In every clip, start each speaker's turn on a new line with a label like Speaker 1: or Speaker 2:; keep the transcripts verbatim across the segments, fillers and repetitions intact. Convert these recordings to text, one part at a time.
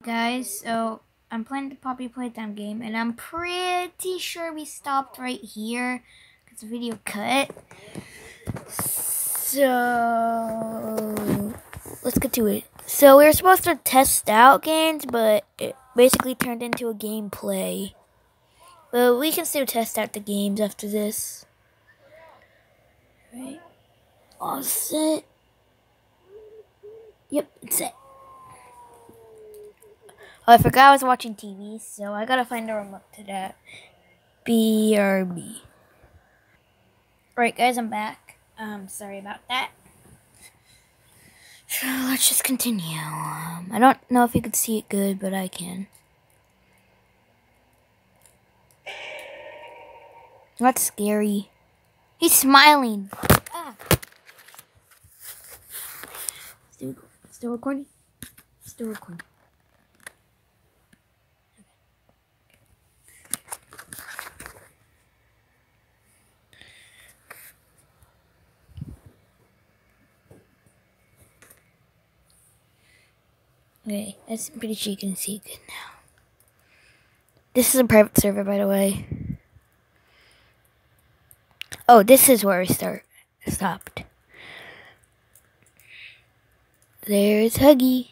Speaker 1: Guys, so I'm playing the Poppy Playtime game, and I'm pretty sure we stopped right here because the video cut. So let's get to it. So we were supposed to test out games, but it basically turned into a gameplay. But we can still test out the games after this. Right? All set. Yep, it's set. Oh, I forgot I was watching T V, so I gotta find a remote to that. B R B. Alright, guys, I'm back. Um, sorry about that. So let's just continue. Um, I don't know if you could see it good, but I can. That's scary. He's smiling. Ah. Still, still recording? Still recording. Okay, that's pretty sure you can see it good now. This is a private server, by the way. Oh, this is where we start. Stopped. There's Huggy.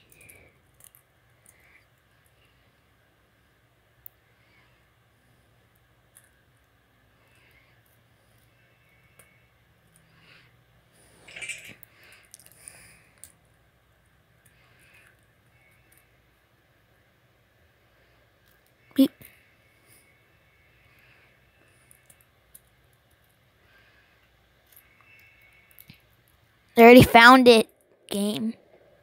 Speaker 1: Beep. I already found it. Game.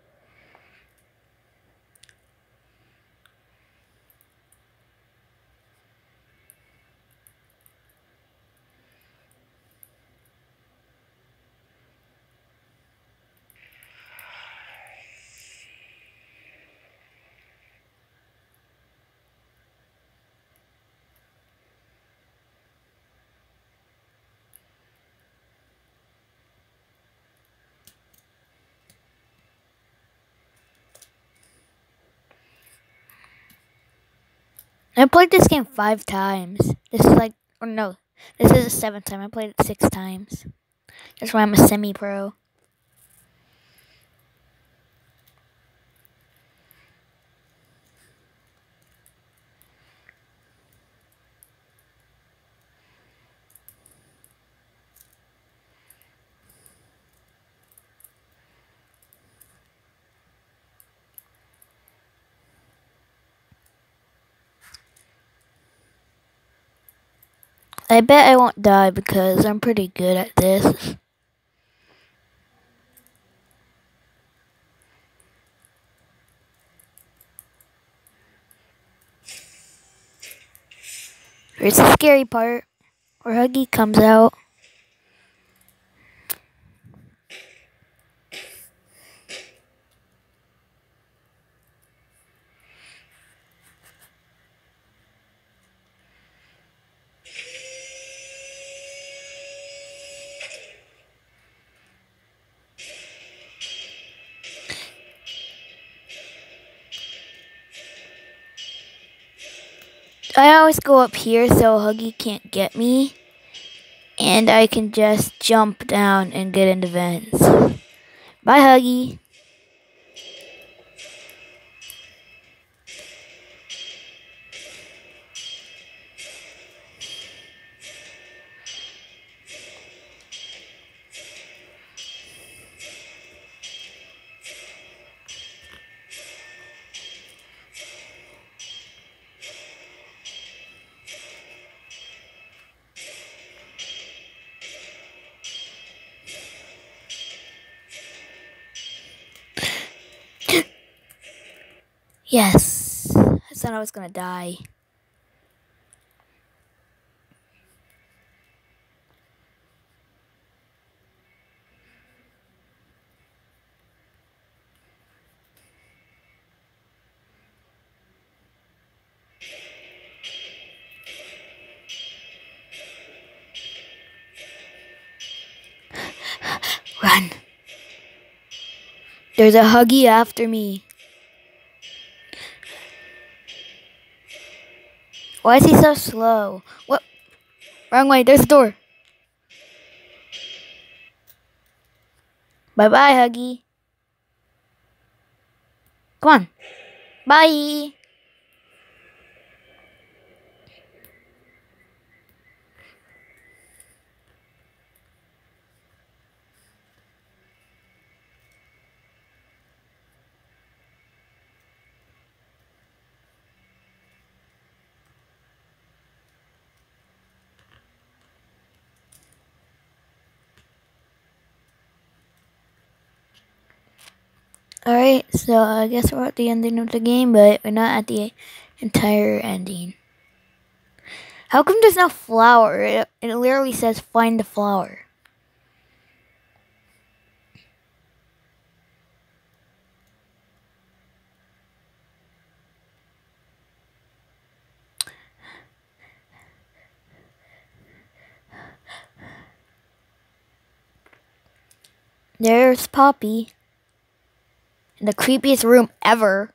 Speaker 1: I played this game five times. This is like, or no, this is the seventh time. I played it six times. That's why I'm a semi-pro. I bet I won't die because I'm pretty good at this. Here's the scary part, where Huggy comes out. I always go up here so Huggy can't get me. And I can just jump down and get into vents. Bye, Huggy. Yes. I thought I was gonna die. Run. There's a Huggy after me. Why is he so slow? What? Wrong way. There's the door. Bye bye, Huggy. Come on. Bye. Alright, so I guess we're at the ending of the game, but we're not at the entire ending. How come there's no flower? It, it literally says find the flower. There's Poppy. In the creepiest room ever.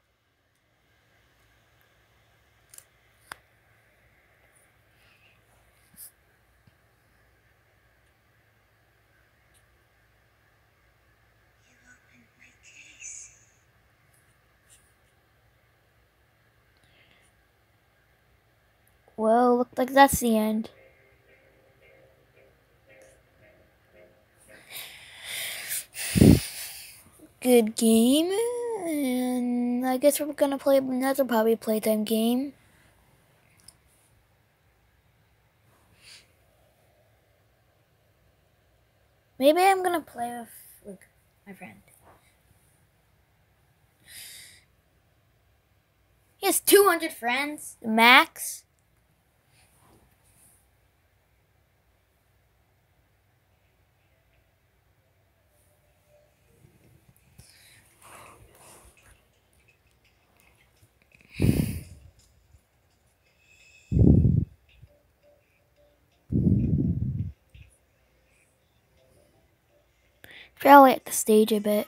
Speaker 1: Well, looks like that's the end. Good game. And I guess we're gonna play another Poppy Playtime game. Maybe I'm gonna play with, with my friend. He has two hundred friends, max. Probably at the stage a bit.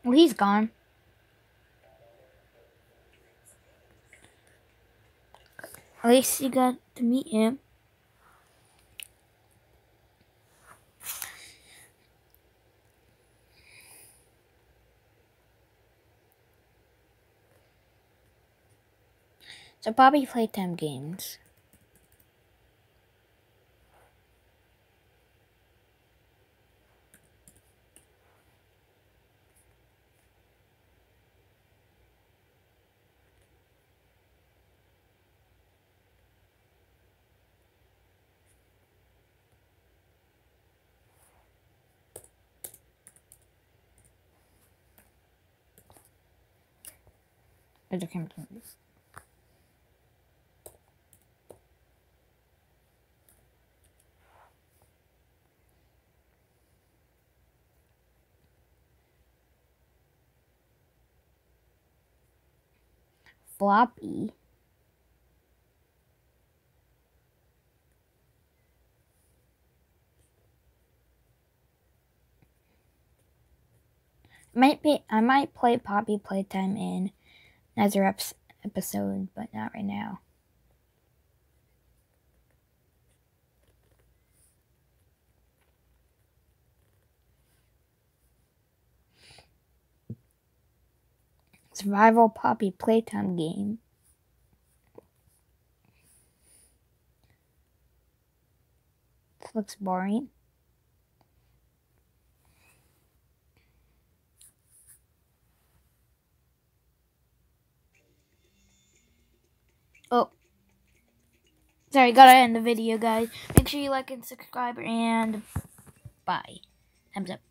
Speaker 1: Well, he's gone. At least you got to meet him. So Poppy Playtime Games. Other computers. Floppy. Might be. I might play Poppy Playtime in another episode, but not right now. Survival Poppy Playtime game. This looks boring. Oh. Sorry, gotta end the video, guys. Make sure you like and subscribe, and bye. Thumbs up.